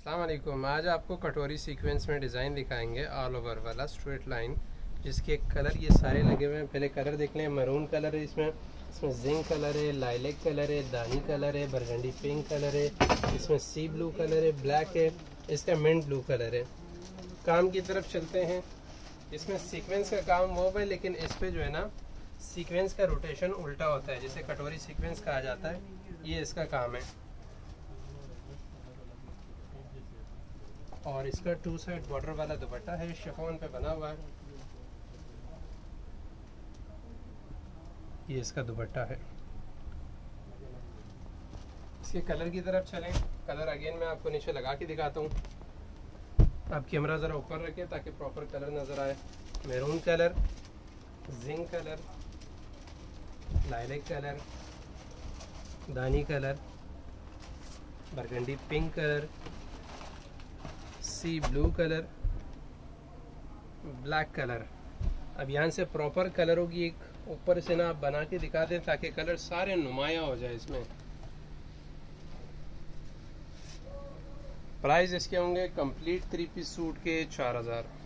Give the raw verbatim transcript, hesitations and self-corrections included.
अस्सलाम वालेकुम। आज आपको कटोरी सीक्वेंस में डिज़ाइन दिखाएंगे ऑल ओवर वाला स्ट्रेट लाइन, जिसके कलर ये सारे लगे हुए हैं। पहले कलर देख लें। मरून कलर है इसमें इसमें जिंक कलर है, लाइलेक कलर है, दानी कलर है, बरगंडी पिंक कलर है, इसमें सी ब्लू कलर है, ब्लैक है, इसका मिंट ब्लू कलर है। काम की तरफ चलते हैं। इसमें सीक्वेंस का काम वो है, लेकिन इस पर जो है ना सीक्वेंस का रोटेशन उल्टा होता है, जिसे कटोरी सीक्वेंस कहा जाता है। ये इसका काम है। और इसका टू साइड बॉर्डर वाला दुपट्टा है, शिफॉन पे बना हुआ है। ये इसका दुपट्टा है। इसके कलर की तरफ चलें। कलर अगेन मैं आपको नीचे लगा के दिखाता हूँ। आप कैमरा ज़रा ऊपर रखें ताकि प्रॉपर कलर नज़र आए। Maroon colour, zinc colour, lilac colour, दानी colour, burgundy pink colour, sea blue colour, black colour. अब यहाँ से प्रॉपर कलरों की एक ऊपर से ना आप बना के दिखा दें ताकि कलर सारे नुमाया हो जाए इसमें। प्राइस इसके होंगे कंप्लीट थ्री पीस सूट के चार हज़ार।